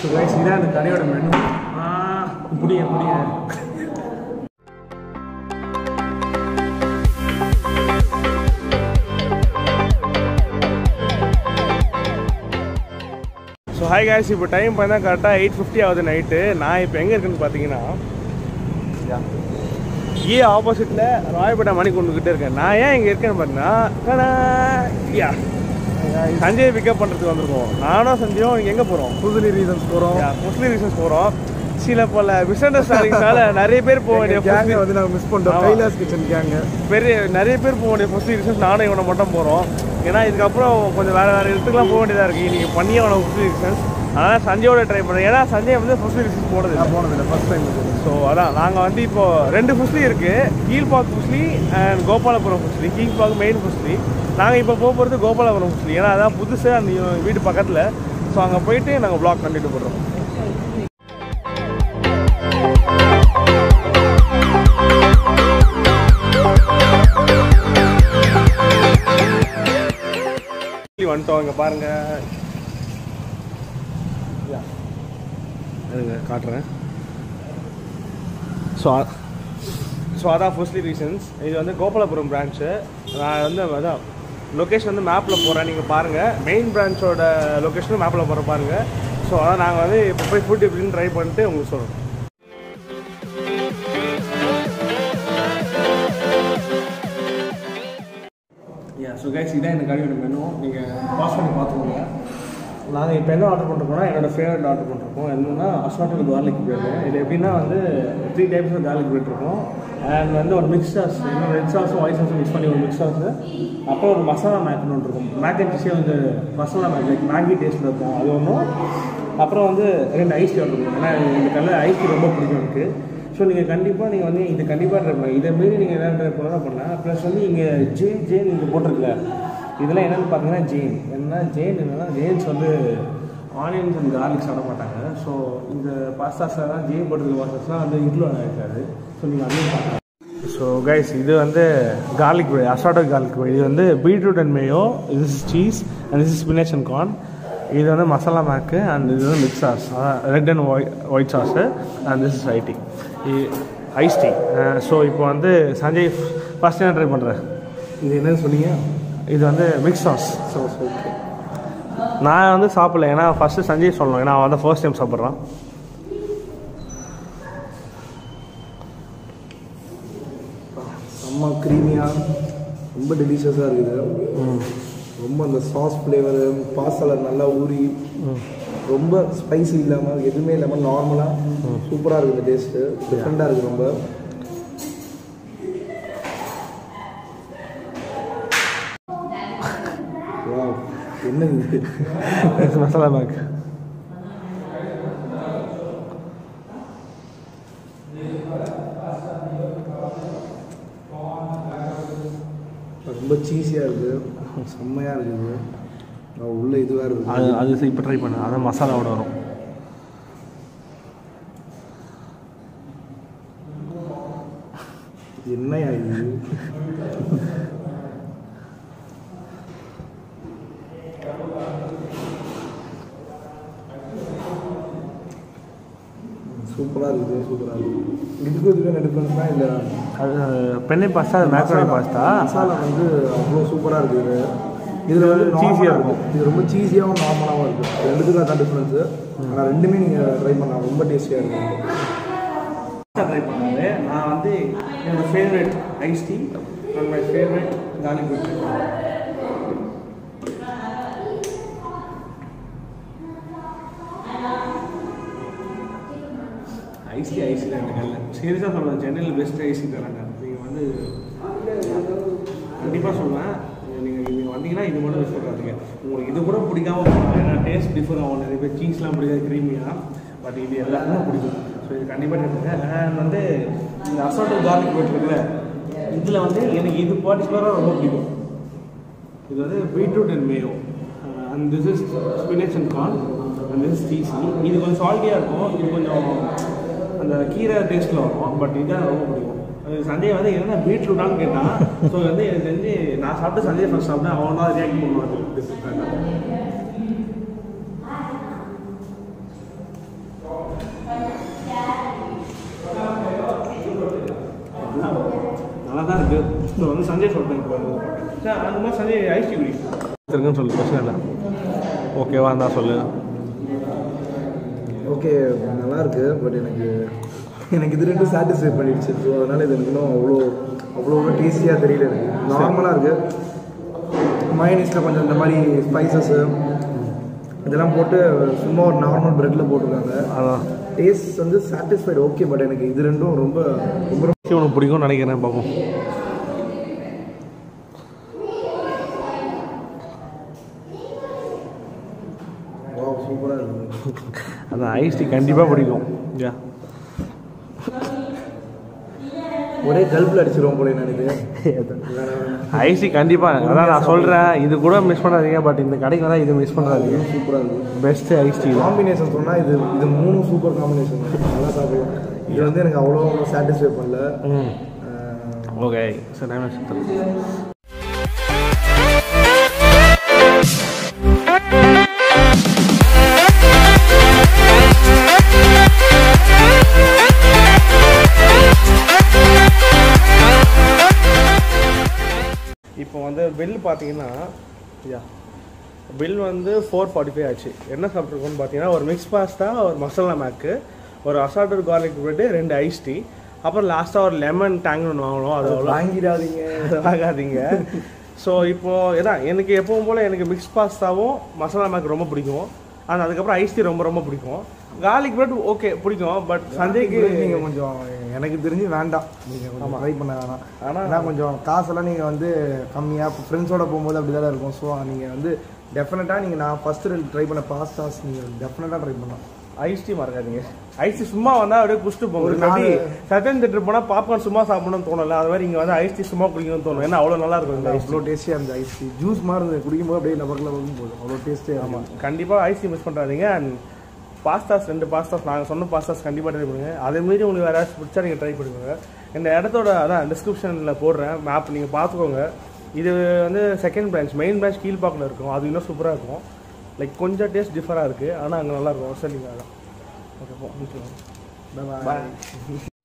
So guys இதான் அந்த கடையோட மெனு. முடிய ஸோ ஹாய் கைஸ், இப்போ டைம் பார்த்தா கரெக்டாக 8:50 ஆகுது நைட்டு. நான் இப்போ எங்கே இருக்குன்னு பார்த்தீங்கன்னா ஆப்போசிட்டில் ராயப்பேட்டை மணிக்கூண்டுக்கிட்டே இருக்கேன். நான் ஏன் இங்கே இருக்கேன்னு பார்த்தீங்கன்னா சஞ்சய் பிக்கப் பண்ணுறதுக்கு வந்திருக்கோம். நானும் சஞ்சயும் இங்கே எங்கே போகிறோம்? முஸ்லி ரீசன்ஸ் போகிறோம். சில பல மிஸ் அண்டர்ஸ்டாண்டிங்னால நிறைய பேர் போக வேண்டிய கேங்கை வந்து நாங்கள் மிஸ் பண்ணுறோம். கைலாஸ் கிச்சன் கேங்க நிறைய பேர் போக வேண்டிய முஸ்லி ரீசன்ஸ் நானும் இவனை மட்டும் போகிறோம். ஏன்னா இதுக்கப்புறம் கொஞ்சம் வேறு இடத்துக்குலாம் போக வேண்டியதாக இருக்குது. இன்றைக்கி பண்ணியே அவனை முஸ்லி ரீசன்ஸ். அதனால் சஞ்சயோட ட்ரை பண்ணுறேன். ஏன்னா சஞ்சய் வந்து முஸ்லி ரீசன்ஸ் போனதில்லை ஃபஸ்ட் டைம். ஸோ அதான் நாங்கள் வந்து இப்போது 2 முஸ்லி இருக்குது. கீழ்பாக் முஸ்லி அண்ட் கோபாலபுரம் முஸ்லி. கீழ்பாக் மெயின் முஸ்லி. நாங்கள் இப்போ போகிறது கோபாலபுரம் முஸ்லி. ஏன்னா அதான் புதுசு அந்த வீட்டு பக்கத்தில். ஸோ அங்கே போயிட்டு நாங்கள் வ்ளாக் கண்டினியூ பண்ணுறோம். வந்துட்டோம். இங்கே பாருங்கள், காட்டுறேன். ஸோ அதான் ஃபர்ஸ்ட்லி ரீசன்ஸ். இது வந்து கோபாலபுரம் பிரான்ச்சு. நான் வந்து அதான் லொக்கேஷன் வந்து மேப்பில் போகிறேன், நீங்கள் பாருங்கள். மெயின் பிரான்ச்சோட லொக்கேஷனும் மேப்பில் போகிற பாருங்கள். ஸோ அதான் நாங்கள் வந்து இப்போ போய் ஃபுட் எப்படின்னு ட்ரை பண்ணிட்டு உங்களுக்கு சொல்கிறோம். ஸோ கைஸ் இதான் இந்த கடையோட மெனு. நீங்கள் பாஸ் பண்ணி பார்த்துக்கோங்க. நாங்கள் இப்போ என்ன ஆர்டர் பண்ணுறோம்னா என்னோடய ஃபேவரட் ஆர்டர் பண்ணுறோம். என்னென்னா அசார்ட்டட் கார்லிக் பிரெட். இது எப்படின்னா வந்து 3 டைப்ஸ் ஆஃப் கார்லிக் பிரெட் இருக்கும். அண்ட் வந்து ஒரு மிக்ஸ் சாஸ், இன்னும் ரெட் சாஸும் ஒயிட் சாஸும் மிக்ஸ் பண்ணி ஒரு மிக்ஸ் சாஸு. அப்புறம் ஒரு மசாலா மேக்னு ஒன்று இருக்கும். மேக் அண்ட் சீஸே வந்து மசாலா மேக் லைக் மேகி டேஸ்ட்டில் இருக்கும், அது ஒன்றும். அப்புறம் வந்து 2 ஐஸ் டீ இருக்கும். ஏன்னா இந்த கல்லில் ஐஸ் டீ ரொம்ப பிடிக்கும் எனக்கு. ஸோ நீங்கள் கண்டிப்பாக நீங்கள் வந்து இது கண்டிப்பாக ட்ரை பண்ணலாம். இதை மாரி நீங்கள் என்ன ட்ரை பண்ணலாம். ப்ளஸ் வந்து இங்கே ஜெயின் இங்கே போட்டிருக்கல, இதெல்லாம் என்னென்னு பார்த்தீங்கன்னா ஜெயின்ஸ் வந்து ஆனியன்ஸ் அண்ட் கார்லிக் சாப்பிட மாட்டாங்க. ஸோ இந்த பாஸ்தாஸில் தான் ஜெயின் போட்டிருக்க பாஸ்தாஸ்லாம் வந்து இன்க்ளூட் ஆகிருக்காது. ஸோ நீங்கள் அதையும் பார்க்கலாம். ஸோ கைஸ் இது வந்து garlic bread, assorted garlic bread. இது வந்து beetroot and mayo, this is cheese and this is spinach and corn. இது வந்து மசாலா மேக்கு அண்ட் இது வந்து mix sauce, red and white sauce and this is ice tea. So இப்போ வந்து Sanjay first என்ன try பண்ணுறேன்? இது என்னன்னு சொன்னீங்க? இது வந்து மிக்ஸ் சாஸ். ஓகே, நான் வந்து சாப்பிடல. ஏன்னா ஃபஸ்ட்டு சஞ்சய் சொல்லணும். ஏன்னா அவன் வந்து ஃபர்ஸ்ட் டைம் சாப்பிட்றான். செம்ம க்ரீமியாக ரொம்ப டெலிஷியஸாக இருக்குது. ரொம்ப அந்த சாஸ் ஃப்ளேவரு பாஸ்தாவில் நல்லா ஊறி ரொம்ப ஸ்பைசி இல்லாமல் எதுவுமே இல்லாமல் நார்மலாக சூப்பராக இருக்குது. இந்த டேஸ்ட்டு டிஃப்ரெண்ட்டாக இருக்குது ரொம்ப. என்ன இது? மசாலா பேக். ரொம்ப சீஸியாக இருக்குது, செம்மையாக இருக்குது. உள்ள இதுவாக இருக்குது. அது இப்போ ட்ரை பண்ண அதான் மசாலாவோட வரும். என்னையா இது? சூப்பராக இருக்குது. இதுக்கு டிஃப்ரென்ஸ்னால் இல்லை, அது பெண்ணை பாஸ்தா, அது மேக்ரோனி பாஸ்தா. மசாலா வந்து அவ்வளோ சூப்பராக இருக்குது. இதில் வந்து சீஸியாக இருக்கும். இது ரொம்ப சீஸியாகவும் நார்மலாகவும் இருக்குது. ரெண்டுத்துக்கும் அதான் டிஃப்ரென்ஸு. ஆனால் ரெண்டுமே நீங்கள் ட்ரை பண்ணலாம், ரொம்ப டேஸ்டியாக இருக்கும். ட்ரை பண்ணாரு. நான் வந்து என்னோடய favourite ice tea and my favourite garlic bread. ஐசி தான் கல்ல. சீரியஸாக சொல்லுவேன், சென்னையில் பெஸ்ட் ஐசி தராங்க. நீங்கள் வந்து கண்டிப்பாக சொல்லுவேன், நீங்கள் வந்தீங்கன்னா இது மட்டும் மிஸ் பண்ணுறாதீங்க. உங்களுக்கு இது கூட பிடிக்காம போகலாம். ஏன்னா டேஸ்ட் டிஃபர் ஆகும். நிறைய பேர் சீஸ்லாம் பிடிக்காது க்ரீமியாக. பட் இது எல்லாருமே பிடிக்கும். ஸோ இது கண்டிப்பாக எடுத்துங்க. அண்ட் வந்து இந்த அசார்ட்டட் கார்லிக் பிரெட் இருக்குல்ல, இதில் வந்து எனக்கு இது பர்டிகுலராக ரொம்ப பிடிக்கும். இது வந்து beetroot and mayo and this is spinach and corn and this is cheese. இது கொஞ்சம் சால்ட்டியாக இருக்கும், இது கொஞ்சம் அந்த கீரை டேஸ்ட்டில் வரும். பட் இதுதான் ரொம்ப பிடிக்கும். சஞ்சய் வந்து என்னென்ன பீட்ரூட்டான்னு கேட்டான். ஸோ வந்து எனக்கு தெரிஞ்சு நான் சாப்பிட்டு சஞ்சய் ஃபஸ்ட் சாப்பிட்டேன். அவன் தான் ரியாக்ட் பண்ணுவான். ஸோ வந்து சஞ்சய் சொல்கிறேன் இப்போ சார் அந்த மாதிரி சஞ்சய் ஐஸ் டீ இருக்குன்னு சொல்லு, பிரச்சனை இல்லை. ஓகேவா இருந்தால் சொல்லு. ஓகே நல்லா இருக்குது. பட் எனக்கு இது ரெண்டும் சாட்டிஸ்ஃபை பண்ணிடுச்சு. ஸோ அதனால் இது இன்னும் அவ்வளோ டேஸ்டியாக தெரியல. எனக்கு நார்மலாக இருக்குது. மயோனீஸில் கொஞ்சம் இந்த மாதிரி ஸ்பைசஸ்ஸு இதெல்லாம் போட்டு சும்மா ஒரு நார்மல் ப்ரெட்டில் போட்டிருக்காங்க. அதான் டேஸ்ட் வந்து சாட்டிஸ்ஃபைடு ஓகே. பட் எனக்கு இது ரெண்டும் ரொம்ப உனக்கு பிடிக்கும்னு நினைக்கிறேன். பார்ப்போம். சூப்பராக இருக்குது. அந்த ஐஸ் டீ கண்டிப்பாக பிடிக்கும். யா ஒரே கல்பில் அடிச்சிருவோம் போல எனக்கு. ஐஸ் டீ கண்டிப்பாக, அதான் நான் சொல்கிறேன். இது கூட மிஸ் பண்ணாதீங்க. பட் இந்த கடைக்கு தான் இது மிஸ் பண்ணாதீங்க. சூப்பராக இருக்குது. பெஸ்ட்டு ஐஸ் டீ காம்பினேஷன் சொன்னால் இது 3 சூப்பர் காம்பினேஷன். நல்லா சாப்பிடலாம். இது வந்து எனக்கு அவ்வளோ சாட்டிஸ்ஃபை பண்ணல. ஓகே சார், டைம் ஆச்சு. இப்போ வந்து பில் பார்த்தீங்கன்னா பில் வந்து 445 ஆச்சு. என்ன சாப்பிட்ருக்கோன்னு பார்த்தீங்கன்னா ஒரு மிக்ஸ் பாஸ்தா, ஒரு மசாலா மேக்கு, ஒரு assorted garlic bread, 2 ice tea, அப்புறம் லாஸ்ட்டாக ஒரு லெமன் டேங்க்னு ஒன்று வாங்கணும். அது அவ்வளோ வாங்காதீங்க. ஸோ இப்போது இதான் எனக்கு எப்பவும் போல் எனக்கு மிக்ஸ் பாஸ்தாவும் மசாலா மேக் ரொம்ப பிடிக்கும். ஆனால் அதுக்கப்புறம் ஐஸ் டீ ரொம்ப பிடிக்கும். கார்லிக் பிரெட் ஓகே பிடிக்கும். பட் சஞ்சய்க்கு நீங்கள் கொஞ்சம் எனக்கு தெரிஞ்சு வேண்டாம். நீங்கள் கொஞ்சம் ட்ரை பண்ண வேணாம். ஆனால் கொஞ்சம் காசெல்லாம் நீங்கள் வந்து கம்மியாக ஃப்ரெண்ட்ஸோட போகும்போது அப்படி தான் இருக்கும். ஸோ நீங்கள் வந்து டெஃபினட்டாக நான் ஃபஸ்ட்டு 2 ட்ரை பண்ண பாஸ்தாஸ் நீங்கள் டெஃபினட்டாக ட்ரை பண்ணலாம். ஐஸ் டீ மறக்காதீங்க. ஐஸ் டீ சும்மா வந்தால் அப்படியே குடிச்சிட்டு போகும். சட்டன் திட்டு போனால் பாப்கார்ன் சும்மா சாப்பிடணும்னு தோணல. அது மாதிரி இங்கே வந்து ஐஸ் டீ சும்மா குடிக்கணும்னு தோணும். ஏன்னா அவ்வளோ நல்லா இருக்கும். அவ்வளோ டேஸ்டியாக இருந்த ஐஸ் டீ ஜூஸ் மாதிரி இருந்தது. குடிக்கும்போது அப்படியே லபக்கில் போதும். அவ்வளோ டேஸ்டியாக. ஆமாம், கண்டிப்பாக ஐஸ் டீ மிஸ் பண்ணுறாதீங்க. அண்ட் பாஸ்தாஸ் 2 பாஸ்தாஸ் நாங்கள் சொன்ன பாஸ்தாஸ் கண்டிப்பாக ட்ரை பண்ணுங்க. அதேமாரி உங்களுக்கு வேறு ஏதாச்சும் பிடிச்சா நீங்கள் ட்ரை பண்ணுங்க. இந்த இடத்தோட அதான் டிஸ்கிரிப்ஷனில் போடுறேன் மேப், நீங்கள் பார்த்துக்கோங்க. இது வந்து செகண்ட் பிரான்ச், மெயின் பிரான்ச் கீழ்பாக்கில் இருக்கும். அது இன்னும் சூப்பராக இருக்கும். லைக் கொஞ்சம் டேஸ்ட் டிஃபராக இருக்குது. ஆனால் அங்கே நல்லாயிருக்கும். சரி, நீங்கள் அதான் ஓகே. போ, பாய்.